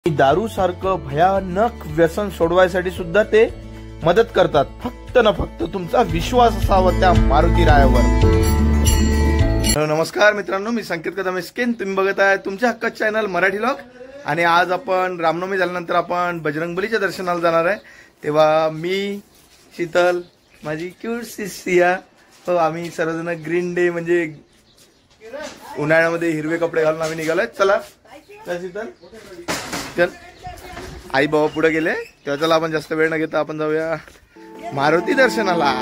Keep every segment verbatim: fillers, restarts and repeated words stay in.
दारू सारखं भयानक व्यसन सोडवायसाठी सुद्धा ते मदत करतात। फक्त ना फक्त तुमचा विश्वास असावा त्या मारुती रायावर। नमस्कार मित्रांनो, मी संकेत कदम स्किन, तुम्ही बघत आहे तुमच्या हक्काचं चॅनल मराठी व्लॉग। आणि आज आपण रामनवमी झाल्यानंतर आपण बजरंगबलीच्या दर्शनाला जाणार आहे। तेव्हा मी, शीतल, माझी क्यूट सिया, हो आम्ही सर्वजण ग्रीन डे म्हणजे उन्हाळ्यामध्ये हिरवे कपडे घालून आम्ही निघालोय। चला शीतल, चल आई बाबा पुढे गेले तेव्हा चला आपण जास्त वेळ न घेता आपण जाऊया मारुती दर्शनाला।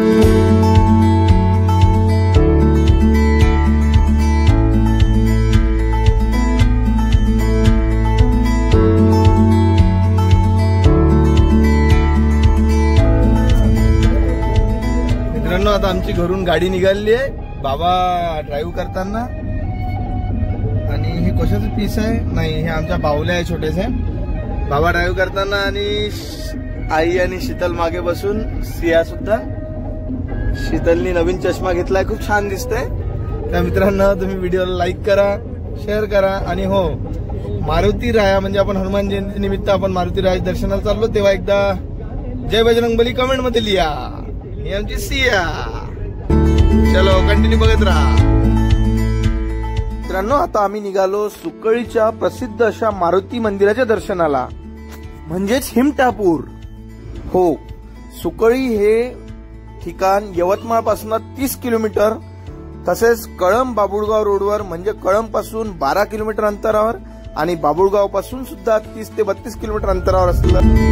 मित्रांनो, आता आमची घरून गाडी निघाली आहे, बाबा ड्राईव्ह करताना। आणि हे कशाचं पीस आहे? नाही, हे आमच्या बाहुल्या आहे छोटेसे। बाबा ड्राईव्ह करताना आणि आई आणि शीतल मागे बसून, सिया सुद्धा। शीतलनी नवीन चष्मा घेतलाय, खूप छान दिसतंय। त्या मित्रांनो, तुम्ही व्हिडिओला लाईक करा, शेअर करा। आणि हो, मारुती राया म्हणजे आपण हनुमान जयंती निमित्त आपण मारुती राया दर्शनाला चाललो, तेव्हा एकदा जय बजरंगबली कमेंट मध्ये लिहा। ही आमची सिया। चलो कंटिन्यू बघत राहा। मित्रांनो, आता आम्ही निघालो सुकळीच्या प्रसिद्ध अशा मारुती मंदिराच्या दर्शनाला, म्हणजेच हिमटापूर। हो, सुकळी हे ठिकाण यवतमाळ पासून तीस किलोमीटर, तसेच कळंब बाबुळगाव रोडवर म्हणजे कळंब पासून बारा किलोमीटर अंतरावर आणि बाबुळगाव पासून सुद्धा तीस ते बत्तीस किलोमीटर अंतरावर असलं।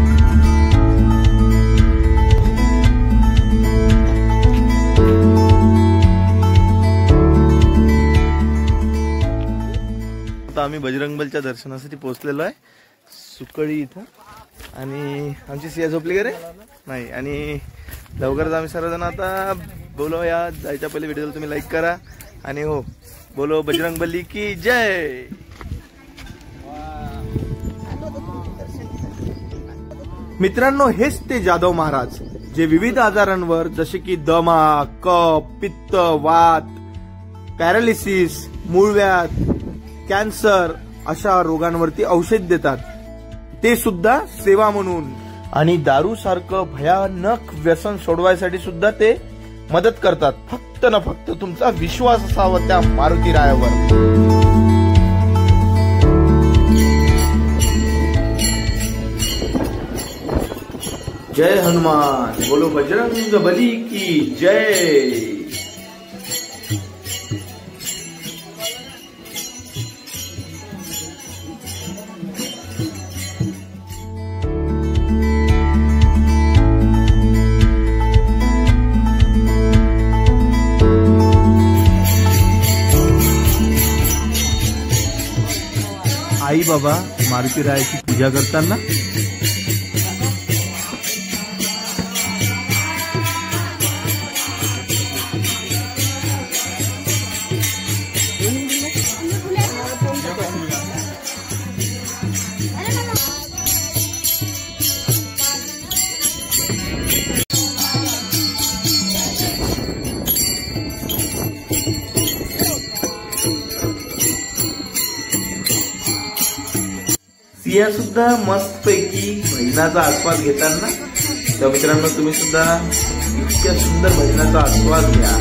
आता आम्ही बजरंगबलीच्या दर्शनासाठी पोहोचलेलो आहे सुकळी इथं। आणि आमची सिया झोपली का रे? नाही। आणि लवकरच आम्ही सर्वजण आता बोलूया। जायच्या पहिले व्हिडिओला तुम्ही लाईक करा आणि हो, बोलो बजरंगबली की जय। मित्रांनो, हेच ते जाधव महाराज जे विविध आजारांवर जसे की दमा, कफ, पित्त, वात, पॅरालिसिस, मूळव्याध, कॅन्सर अशा रोगांवरती औषध देतात, ते सुद्धा सेवा म्हणून। आणि दारू सारखं भयानक व्यसन सोडवायसाठी सुद्धा ते मदत करतात। फक्त ना फक्त तुमचा विश्वास असावा त्या मारुती रायावर। जय हनुमान, बोलो बजरंगबली की जय। आई बाबा मारुती रायाची पूजा करताना सिया सुद्धा मस्त पैकी भजनाचा आस्वाद घेताना। तर मित्रांनो, तुम्ही सुद्धा इतक्या सुंदर भजनाचा आस्वाद घ्या।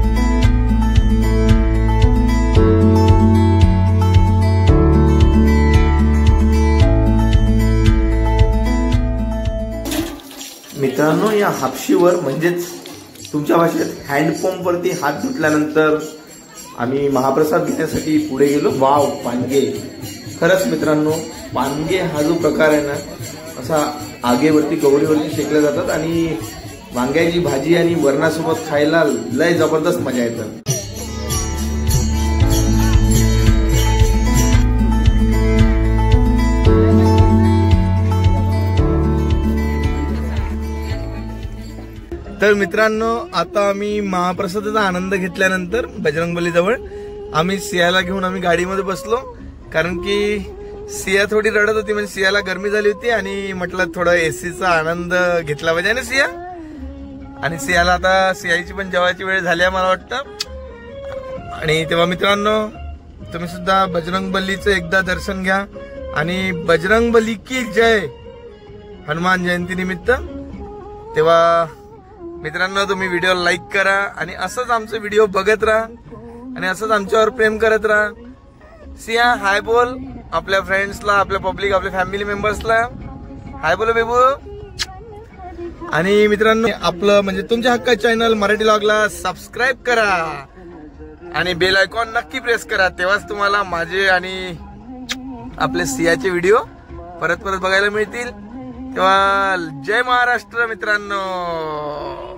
मित्रांनो, या हापशीवर म्हणजेच तुमच्या भाषेत हँडपंप वरती हात धुतल्यानंतर आम्ही महाप्रसाद घेण्यासाठी पुढे गेलो। वाव, पानगे! खरंच मित्रांनो, पानगे हा जो प्रकार आहे ना, असा आगेवरती गौरीवरती शेकल्या जातात आणि वांग्याची भाजी आणि वरणासोबत खायला लय जबरदस्त मजा येतं। तर मित्रांनो, आता आम्ही महाप्रसादाचा आनंद घेतल्यानंतर बजरंगबली जवळ आम्ही सियाला घेऊन आम्ही गाडीमध्ये बसलो, कारण की सिया थोडी रडत होती, म्हणजे सियाला गरमी झाली होती आणि म्हटलं थोडा एसीचा आनंद घेतला पाहिजे ना सिया। आणि सियाला आता सियाची पण जेवायची वेळ झाली आहे मला वाटतं। आणि तेव्हा मित्रांनो, तुम्ही सुद्धा बजरंगबलीचं एकदा दर्शन घ्या आणि बजरंग बली की जय हनुमान जयंती निमित्त। तेव्हा मित्रांनो तुम्ही व्हिडिओ लाईक करा आणि असंच आमचे व्हिडिओ बघत राहा आणि असंच आमच्यावर प्रेम करत राहा। सिया हाय बोल आपल्या फ्रेंड्सला, आपल्या पब्लिक, आपल्या फॅमिली मेंबर्सला हाय बोल बेबू। आणि मित्रांनो आपलं म्हणजे तुमच्या हक्काचं चॅनल मराठी व्लॉगला सबस्क्राईब करा आणि बेल आयकॉन नक्की प्रेस करा, तेव्हाच तुम्हाला माझे आणि आपले सियाचे व्हिडिओ परत परत बघायला मिळतील। तेव्हा जय महाराष्ट्र मित्रांनो।